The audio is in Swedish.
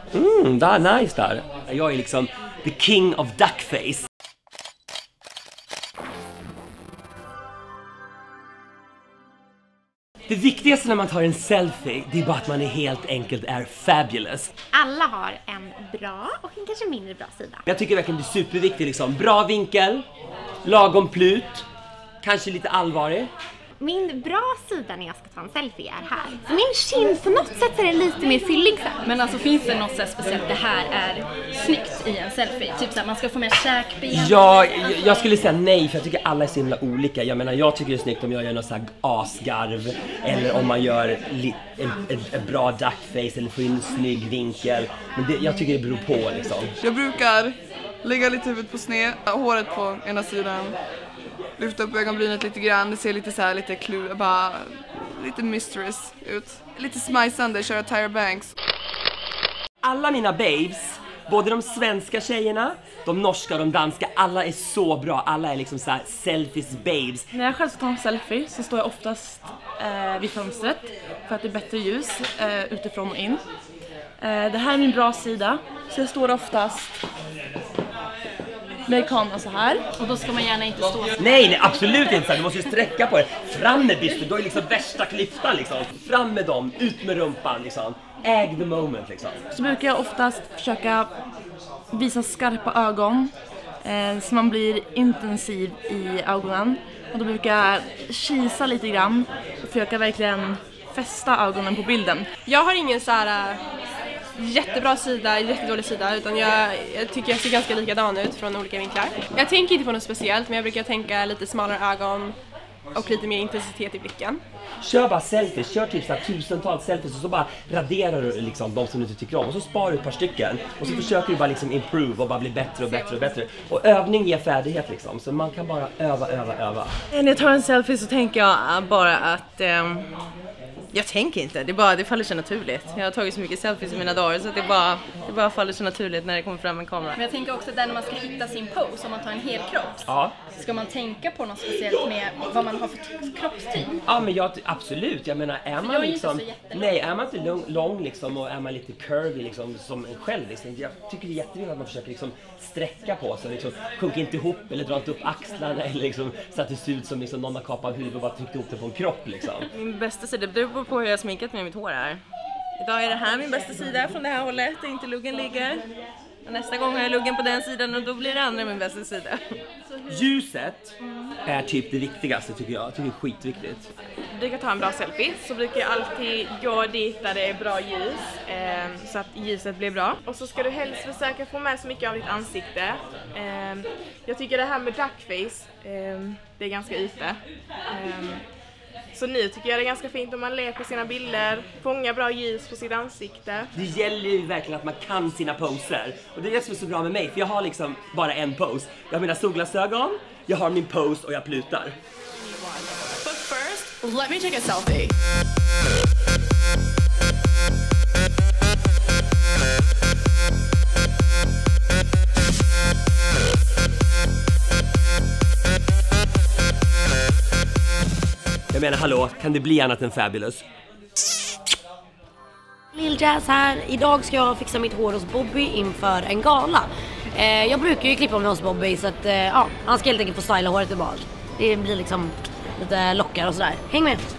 Det är nice där. Jag är liksom the king of duckface. Det viktigaste när man tar en selfie, det är bara att man är helt enkelt är fabulous. Alla har en bra och en kanske mindre bra sida. Jag tycker verkligen det är superviktigt liksom. Bra vinkel, lagom plut, kanske lite allvarlig. Min bra sida när jag ska ta en selfie är här. Så min kind på något sätt är lite mer fyllig så. Men alltså finns det något sätt speciellt det här är snyggt i en selfie? Typ så här, man ska få med käkben. Ja, jag skulle säga nej för jag tycker alla är så himla olika. Jag menar jag tycker det är snyggt om jag gör något så här asgarv eller om man gör en bra duckface eller får in en snygg vinkel. Men jag tycker det beror på liksom. Jag brukar lägga lite huvudet på sned, håret på ena sidan. Lyfta upp ögonbrynet lite grann, det ser lite så här lite bara lite mysterious ut. Lite smajsande, köra Tyra Banks. Alla mina babes, både de svenska tjejerna, de norska och de danska, alla är så bra. Alla är liksom så här selfies babes. När jag själv ska ta en selfie så står jag oftast vid fönstret för att det är bättre ljus utifrån och in. Det här är min bra sida, så jag står oftast med kameran så här. Och då ska man gärna inte stå så. Nej, absolut inte så. Du måste ju sträcka på det. Fram med bysten, då är liksom värsta klyftan liksom. Fram med dem, ut med rumpan liksom. Äg the moment liksom. Så brukar jag oftast försöka visa skarpa ögon så man blir intensiv i ögonen. Och då brukar jag kisa lite grann och försöka verkligen fästa ögonen på bilden. Jag har ingen så här jättebra sida, jättedålig sida, utan jag tycker jag ser ganska likadan ut från olika vinklar. Jag tänker inte på något speciellt, men jag brukar tänka lite smalare ögon och lite mer intensitet i blicken. Kör bara selfies, kör typ så här tusentals selfies och så bara raderar du liksom de som du inte tycker om och så sparar du ett par stycken och så försöker du bara liksom improve och bara bli bättre och bättre och bättre. Och övning ger färdighet liksom, så man kan bara öva. När jag tar en selfie så tänker jag bara att jag tänker inte, det faller sig naturligt. Jag har tagit så mycket selfies i mina dagar så att det bara faller sig naturligt när det kommer fram en kamera. Men jag tänker också där när man ska hitta sin pose, om man tar en hel kropp. Ja. Ska man tänka på något speciellt med vad man har för kroppstyp? Ja, men absolut. Jag menar, är man liksom är man inte lång liksom och är man lite curvy liksom som en själv liksom. Jag tycker det är jätteviktigt att man försöker liksom sträcka på sig liksom, sjunka inte ihop eller dra inte upp axlarna eller liksom så att det ser ut som liksom någon har kapat huvudet och bara tryckt ihop det på en kropp liksom. Min bästa sida beror på hur jag har sminkat med mitt hår här. Idag är det här min bästa sida från det här hållet där inte luggen ligger. Och nästa gång har jag luggen på den sidan och då blir det andra min bästa sida. Ljuset är typ det viktigaste tycker jag. Jag tycker det är skitviktigt. Jag brukar ta en bra selfie så brukar jag alltid gå dit där det är bra ljus så att ljuset blir bra. Och så ska du helst försöka få med så mycket av ditt ansikte. Jag tycker det här med duckface, det är ganska ute. Så nu tycker jag det är ganska fint om man ler på sina bilder, fångar bra ljus på sitt ansikte. Det gäller ju verkligen att man kan sina poser. Och det är det som är så bra med mig, för jag har liksom bara en pose. Jag har mina solglasögon, jag har min pose och jag plutar. But first, let me take a selfie. Jag menar, hallå, kan det bli annat än fabulous? Lil Jazz här. Idag ska jag fixa mitt hår hos Bobby inför en gala. Jag brukar ju klippa mig hos Bobby så att han ska helt enkelt få styla håret tillbaka. Det blir liksom lite lockar och sådär. Häng med!